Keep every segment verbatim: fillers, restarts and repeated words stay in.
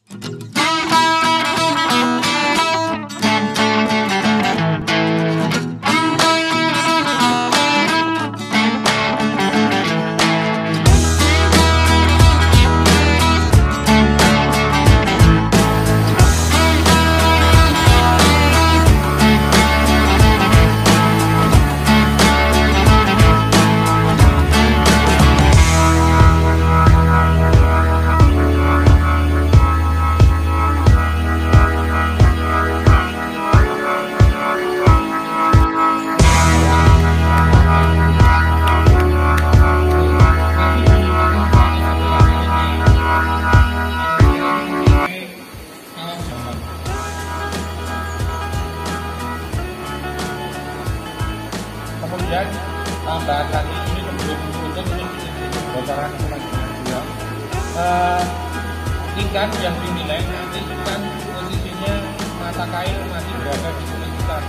Kemudian tambahan lagi ini sebelum tutup ini bocoran ya. Uh, ikan yang dinilai nanti ikan posisinya mata kail masih berada di kulit ikan.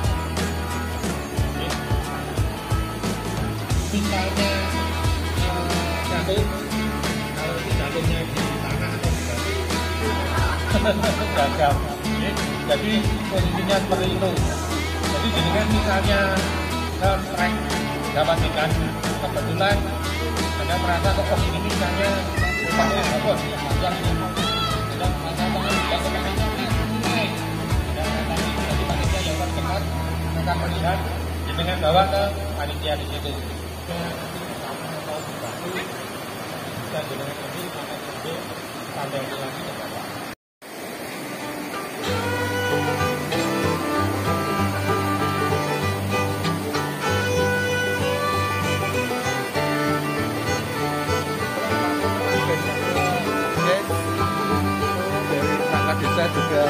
Misalnya uh, jatuh, kalau itu jatuhnya di tanah atau di batu gagal. Jadi posisinya seperti itu. Jadi jadi kan misalnya strike dapat ikan, kebetulan Anda merasa kok oh, ini ikannya rupanya bagus yang ini dan tantangan tidak kebanyakan naik dan nanti jadi panitia yang tercepat akan melihat dengan bawa ke panitia di situ dan dengan lebih akan lebih pandai lagi ke bawah. Desa juga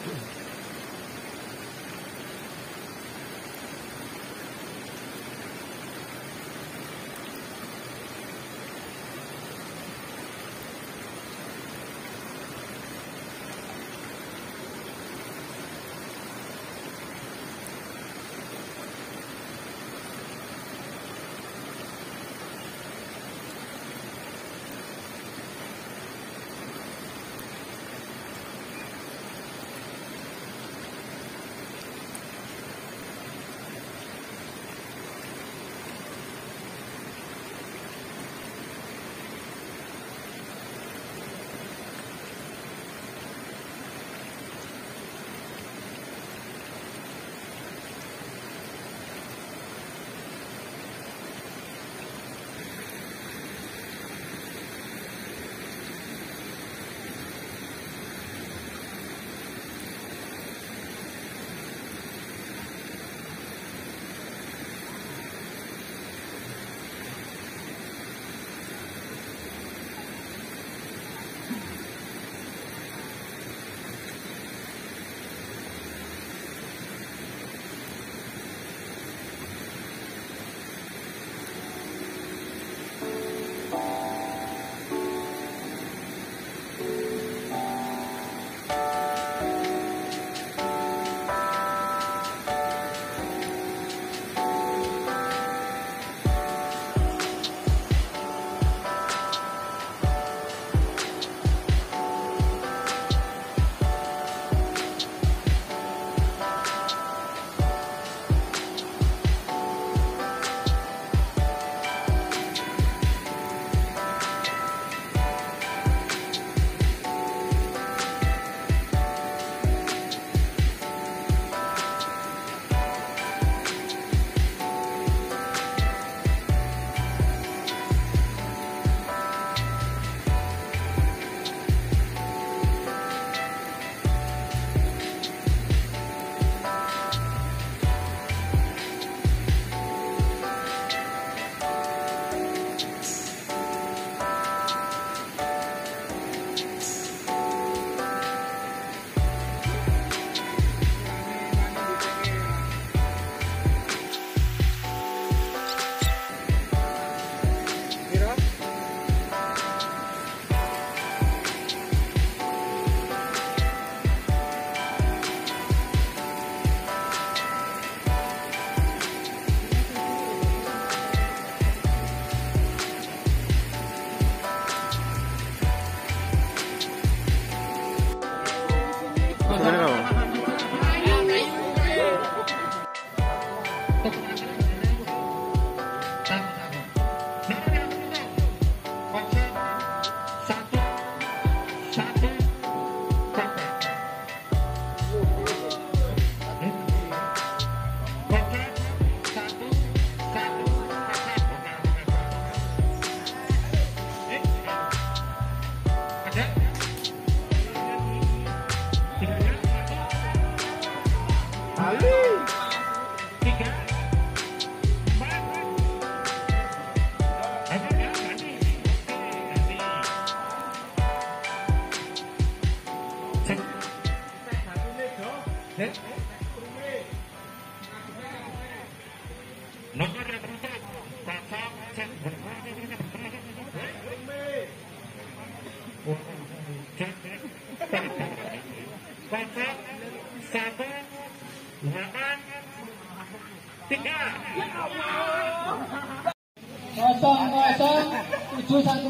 Kosong kosong tujuh satu.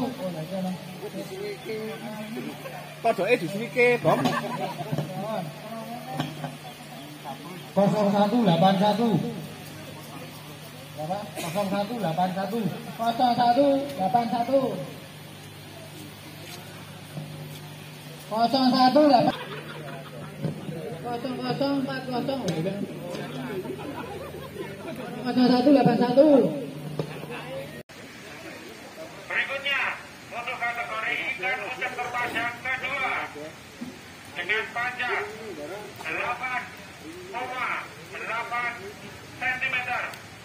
Podoke disuwike, Bom. Kosong satu delapan satu. Berapa? Kosong satu delapan satu. Kosong satu delapan satu. Kosong satu delapan. Kosong kosong empat kosong. Kosong satu delapan satu. Berikutnya untuk kategori ikan ucap terpanjang kedua dengan panjang delapan koma delapan sentimeter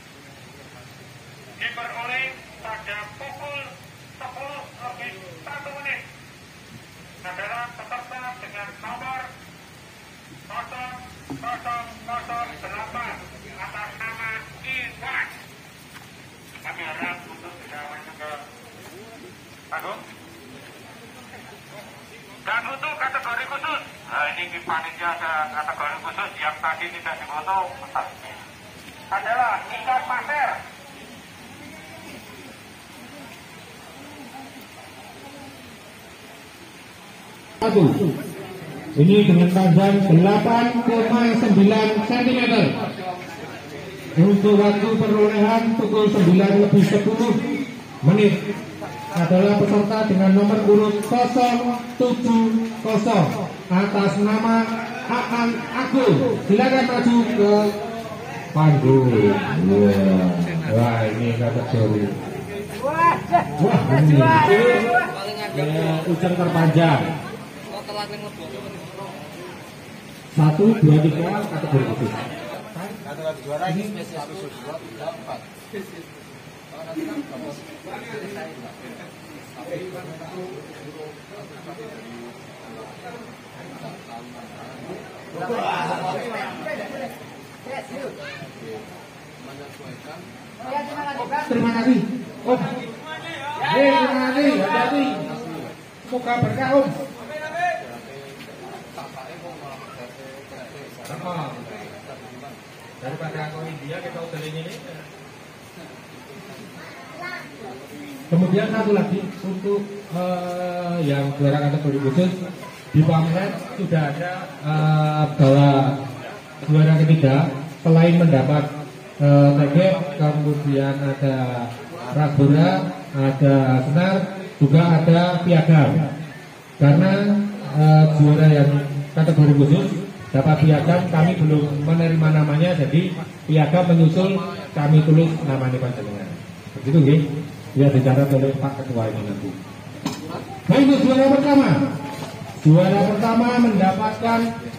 diperoleh pada pukul sepuluh lebih satu menit adalah peserta dengan nomor kosong kosong kosong delapan atas nama Iwan. Kami harap untuk bisa masuk ke panggung. Dan untuk kategori khusus, nah ini di panitia ada kategori khusus yang tadi tidak difoto adalah ikan pasir. Satu. Ini dengan panjang delapan koma sembilan sentimeter. Untuk waktu perolehan pukul sembilan lebih sepuluh menit adalah peserta dengan nomor urut nol tujuh nol atas nama Aan Agul. Silakan maju ke panggung. Wah, wah ini kategori. Wah, ini ya, ujar terpanjang. Satu, dua, tiga kategori khusus. Kategori juara ini spesial khusus empat. Terima kasih. Om. Hei, terima kasih. Hati-hati. Semoga berkah, Om. Sama. Daripada kau India kita udah ini. Kemudian satu lagi untuk uh, yang juara kategori khusus di pamflet sudah ada uh, bahwa juara ketiga selain mendapat uh, T G, kemudian ada Ragbora, ada Senar, juga ada piagam. Karena uh, juara yang kategori khusus dapat piagam, kami belum menerima namanya, jadi piagam menyusul kami tulis namanya panjenengan. Begitu nggih? Ya dicatat oleh Pak Ketua ini nanti. Baik, untuk juara pertama. Juara pertama mendapatkan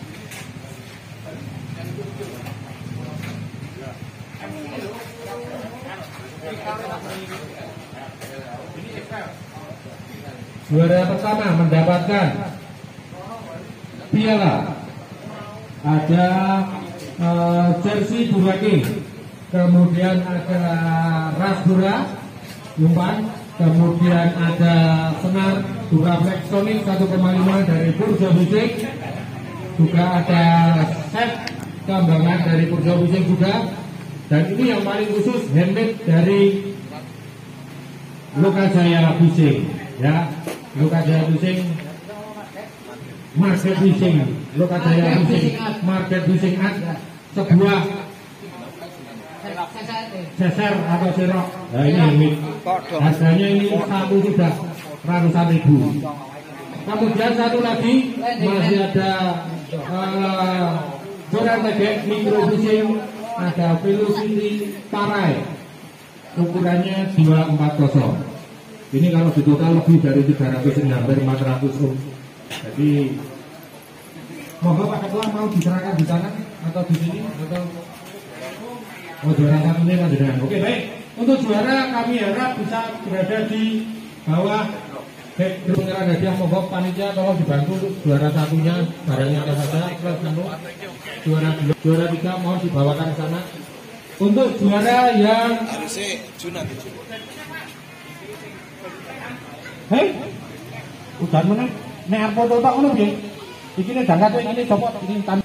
Juara pertama mendapatkan piala. Ada uh, jersey Buraki, kemudian ada Ragbora umpan, kemudian ada Senar Duraflex Sonic satu koma lima dari Purjo Bising, juga ada set tambangan dari Purjo Bising juga, dan ini yang paling khusus handmade dari Lokajaya Bising, ya, Lokajaya Bising, Market Bising, Lokajaya Bising, Market Bising ada sebuah seser atau sirok. Nah ini harganya ini satu sudah ratusan ribu. Kemudian satu lagi masih ada juara T G Micro Bising, ada Velocity Parai, ukurannya dua empat nol. Ini kalau di total lebih dari tiga ratus, hampir empat ratus ohm. Jadi monggo Pak Ketua mau diserahkan di sana atau di sini atau oh juara satunya panjenengan. Oke, baik. Untuk juara kami harap bisa berada di bawah background hadiah. Monggo panitia tolong dibantu untuk juara satunya, barangnya apa saja. Juara dua, juara tiga mohon dibawakan ke sana. Untuk juara yang hei, udah mana? Nek arep foto tok ngono piye? Iki nek jangkat ini copot ini tan.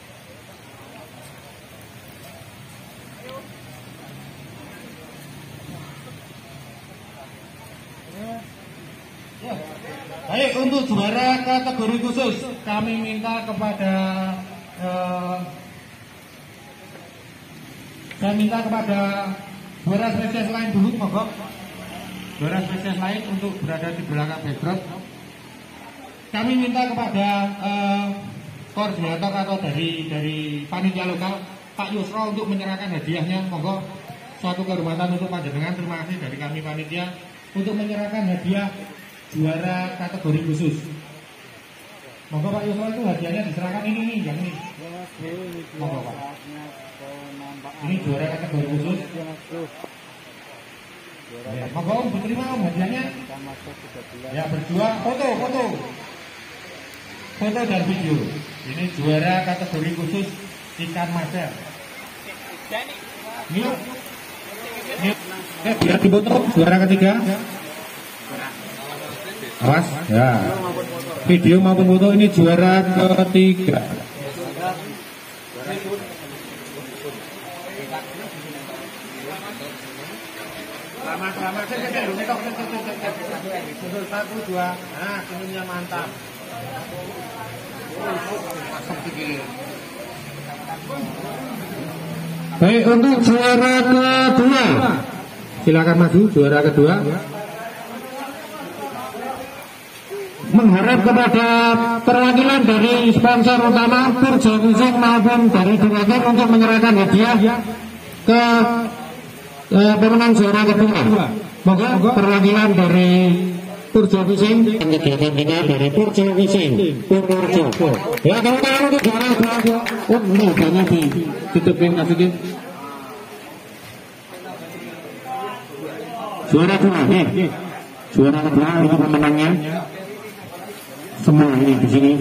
Baik, untuk juara kategori khusus kami minta kepada eh, saya minta kepada juara spesies lain dulu, monggo. Juara spesies lain untuk berada di belakang background. Kami minta kepada eh, koordinator atau dari dari panitia lokal Pak Yusro untuk menyerahkan hadiahnya, monggo. Suatu kehormatan untuk panjenengan. Terima kasih dari kami panitia untuk menyerahkan hadiah juara kategori khusus. Monggo Pak Yusro, itu hadiahnya diserahkan ini nih, yang ini. Monggo Pak. Ini juara kategori khusus. Ya, monggo Om diterima Om hadiahnya. Ya, berdua foto foto. foto dan video. Ini juara kategori khusus ikan mada. Ini, ini eh, biar dipoto juara ketiga. Awas, ya. Video maupun foto ini juara ketiga. Selamat, selamat. Satu, dua. Nah, senyumnya mantap. Masuk dikit. Baik, untuk juara kedua, silakan maju juara kedua. Mengharap kepada perwakilan dari sponsor utama Purjo Kucing maupun dari donatur untuk menyerahkan hadiah ke eh, pemenang juara kedua. Moga perwakilan dari Purjo Kucing, kegiatan kita dari Purjo Kucing, Purjo. Ya, kalau tahu untuk juara kedua, oh, ini banyak di tutupin masukin. Juara kedua, nih, juara kedua ini pemenangnya. Semua ini di sini.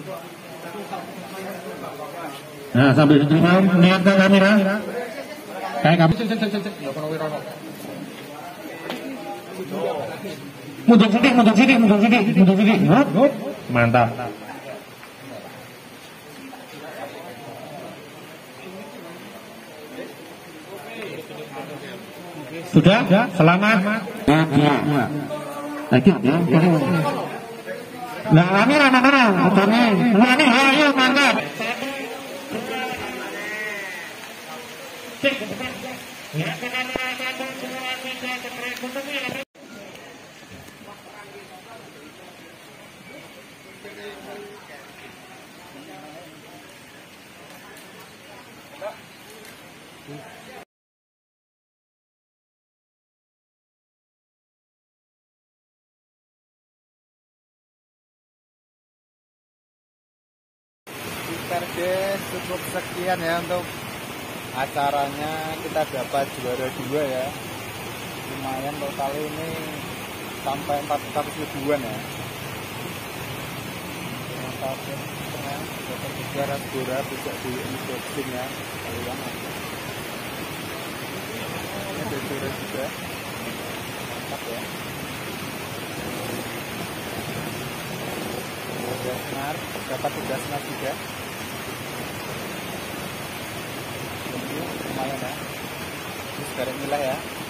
Nah, sambil diterima, lihat ke kamera. Kayak kamu. Mundur sedikit, mundur sedikit, mundur sedikit, mundur sedikit. Mantap. Sudah? Selamat. Ya. Lagi ya. Nah, kamera mana? Motornya. Nah, ini ayo mantap. Guys, cukup sekian ya untuk acaranya. Kita dapat juara dua ya, lumayan total ini sampai empat ratus ribuan ya. Dapat juara juara bisa di unboxing ya kalian. Ini ada juara juga, mantap ya. Udah senar, dapat tugas senar juga. Lumayan ya, ini sekarang nilai ya.